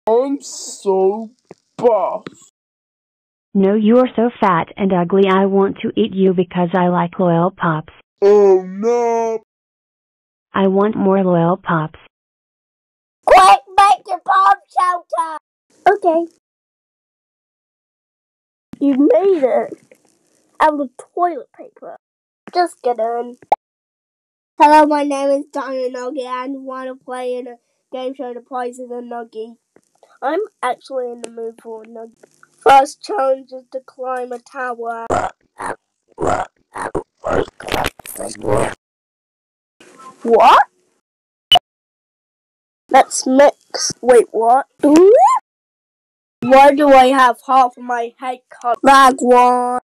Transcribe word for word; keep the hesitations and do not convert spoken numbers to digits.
I'm so buff. No, you're so fat and ugly I want to eat you because I like Lollipops. Oh no! I want more Lollipops. Quick, make your bomb shelter! Okay. You made it out of toilet paper. Just kidding. Hello, my name is Diamond Nuggy and I want to play in a game show The Prize is a Nuggy. I'm actually in the mood for a Nuggy. First challenge is to climb a tower. What? Let's mix. Wait, what? Why do I have half of my head cut? Lag one.